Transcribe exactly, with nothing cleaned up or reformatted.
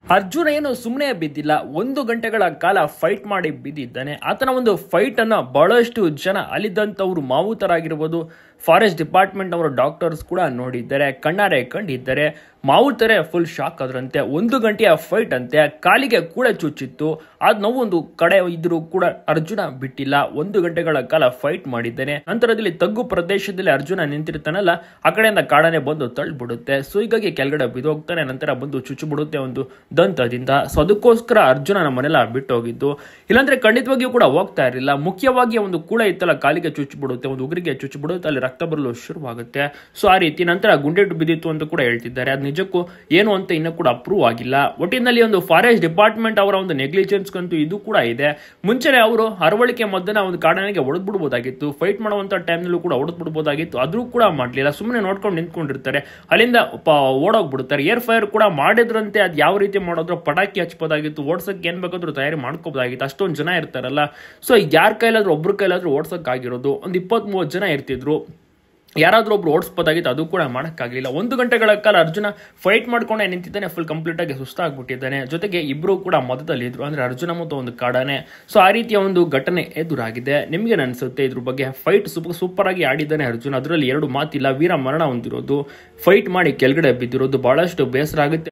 ಅರ್ಜುನ ಏನು ಸುಮ್ಮನೆ ಬಿದ್ದಿಲ್ಲ, ಒಂದು ಗಂಟೆಗಳ ಕಾಲ ಫೈಟ್ ಮಾಡಿ ಬಿದ್ದಿದ್ದಾನೆ. ಆತನ ಒಂದು ಫೈಟ್ ಅನ್ನ ಬಹಳಷ್ಟು ಜನ ಅಲ್ಲಿದ್ದಂಥವ್ರು ಮಾವುತರಾಗಿರ್ಬೋದು, ಫಾರೆಸ್ಟ್ ಡಿಪಾರ್ಟ್ಮೆಂಟ್ ಅವರ ಡಾಕ್ಟರ್ಸ್ ಕೂಡ ನೋಡಿದ್ದಾರೆ, ಕಣ್ಣಾರೆ ಕಂಡಿದ್ದಾರೆ. ಮಾವುತರೆ ಫುಲ್ ಶಾಕ್ ಆದ್ರಂತೆ. ಒಂದು ಗಂಟೆಯ ಫೈಟ್ ಅಂತೆ, ಕಾಲಿಗೆ ಕೂಡ ಚುಚ್ಚಿತ್ತು. ಅದ್ ನೋವು ಒಂದು ಕಡೆ ಇದ್ರೂ ಕೂಡ ಅರ್ಜುನ ಬಿಟ್ಟಿಲ್ಲ. ಒಂದು ಗಂಟೆಗಳ ಕಾಲ ಫೈಟ್ ಮಾಡಿದ್ದಾನೆ. ನಂತರದಲ್ಲಿ ತಗ್ಗು ಪ್ರದೇಶದಲ್ಲಿ ಅರ್ಜುನ ನಿಂತಿರ್ತಾನಲ್ಲ, ಆ ಕಡೆಯಿಂದ ಕಾಡನೆ ಬಂದು ತಳ್ಳಿಬಿಡುತ್ತೆ. ಸೊ ಹೀಗಾಗಿ ಕೆಳಗಡೆ ಬಿದ್ದೋಗ್ತಾನೆ. ನಂತರ ಬಂದು ಚುಚ್ಚು ಬಿಡುತ್ತೆ ಒಂದು ದಂತದಿಂದ. ಸೊ ಅದಕ್ಕೋಸ್ಕರ ಅರ್ಜುನ ನಮ್ಮನೆಲ್ಲ ಬಿಟ್ಟು ಹೋಗಿದ್ದು, ಇಲ್ಲಾಂದ್ರೆ ಖಂಡಿತವಾಗಿಯೂ ಕೂಡ ಹೋಗ್ತಾ ಇರಲಿಲ್ಲ. ಮುಖ್ಯವಾಗಿ ಒಂದು ಕೂಡ ಇತ್ತಲ್ಲ, ಕಾಲಿಗೆ ಚುಚ್ಚು ಬಿಡುತ್ತೆ, ಒಂದು ಉಗುರಿಗೆ ಚುಚ್ಚು ಬಿಡುತ್ತೆ, ಅಲ್ಲಿ ರಕ್ತ ಬರಲು ಶುರುವಾಗುತ್ತೆ. ಸೊ ಆ ರೀತಿ ನಂತರ ಗುಂಡೆಟ್ಟು ಬಿದ್ದಿತ್ತು ಅಂತ ಕೂಡ ಹೇಳ್ತಿದ್ದಾರೆ. ಅದು ನಿಜಕ್ಕೂ ಏನು ಅಂತ ಇನ್ನೂ ಕೂಡ ಅಪ್ರೂವ್ ಆಗಿಲ್ಲ. ಒಟ್ಟಿನಲ್ಲಿ ಒಂದು ಫಾರೆಸ್ಟ್ ಡಿಪಾರ್ಟ್ಮೆಂಟ್ ಅವರ ಒಂದು ನೆಗ್ಲಿಜೆನ್ಸ್ ಅಂತೂ ಇದು ಕೂಡ ಇದೆ. ಮುಂಚೆನೆ ಅವರು ಅರವಳಿಕೆ ಮದ್ದನ ಒಂದು ಕಾಡನಿಗೆ ಹೊಡೆದ್ ಬಿಡ್ಬೋದಾಗಿತ್ತು, ಫೈಟ್ ಮಾಡುವಂತ ಟೈಮ್ನಲ್ಲೂ ಕೂಡ ಹೊಡೆದ್ ಬಿಡ್ಬೋದಾಗಿತ್ತು. ಆದ್ರೂ ಕೂಡ ಮಾಡ್ಲಿಲ್ಲ. ಸುಮ್ಮನೆ ನೋಡ್ಕೊಂಡು ನಿಂತ್ಕೊಂಡಿರ್ತಾರೆ, ಅಲ್ಲಿಂದ ಓಡೋಗ್ಬಿಡ್ತಾರೆ. ಏರ್ ಫೈರ್ ಕೂಡ ಮಾಡಿದ್ರಂತೆ. ಅದು ಯಾವ ರೀತಿ ಮಾಡೋದ್ರು, ಪಟಾಕಿ ಹಚ್ಬೋದಾಗಿತ್ತು, ಓಡ್ಸಕ್ಕೆ ಏನ್ ಬೇಕಾದ್ರೂ ತಯಾರಿ ಮಾಡ್ಕೋಬೋದಾಗಿತ್ತು. ಅಷ್ಟೊಂದು ಜನ ಇರ್ತಾರಲ್ಲ. ಸೊ ಯಾರ ಕೈಲಾದ್ರೂ ಒಬ್ರ ಕೈಲಾದ್ರೂ ಓಡ್ಸಕ್ ಆಗಿರೋದು ಒಂದು ಇಪ್ಪತ್ತ್ ಮೂವತ್ತು ಜನ ಇರ್ತಿದ್ರು. ಯಾರಾದ್ರೂ ಒಬ್ರು ಓಡಿಸ್ಬೋದಾಗಿತ್ತು, ಅದು ಕೂಡ ಮಾಡೋಕ್ಕಾಗಲಿಲ್ಲ. ಒಂದು ಗಂಟೆಗಳ ಕಾಲ ಅರ್ಜುನ ಫೈಟ್ ಮಾಡ್ಕೊಂಡೆ ನಿಂತಿದ್ದಾನೆ. ಫುಲ್ ಕಂಪ್ಲೀಟ್ ಆಗಿ ಸುಸ್ತಾಗ್ಬಿಟ್ಟಿದ್ದಾನೆ. ಜೊತೆಗೆ ಇಬ್ರು ಕೂಡ ಮಧ್ಯದಲ್ಲಿ ಇದ್ರು, ಅಂದ್ರೆ ಅರ್ಜುನ ಮತ್ತು ಒಂದು ಕಾಡಾನೆ. ಸೊ ಆ ರೀತಿಯ ಒಂದು ಘಟನೆ ಎದುರಾಗಿದೆ. ನಿಮ್ಗೆ ಅನ್ಸುತ್ತೆ ಇದ್ರ ಬಗ್ಗೆ? ಫೈಟ್ ಸೂಪರ್ ಸೂಪರ್ ಆಗಿ ಆಡಿದ್ದಾನೆ ಅರ್ಜುನ, ಅದರಲ್ಲಿ ಎರಡು ಮಾತಿಲ್ಲ. ವೀರ ಮರಣ ಹೊಂದಿರೋದು, ಫೈಟ್ ಮಾಡಿ ಕೆಳಗಡೆ ಬಿದ್ದಿರೋದು ಬಹಳಷ್ಟು ಬೇಸರ ಆಗುತ್ತೆ.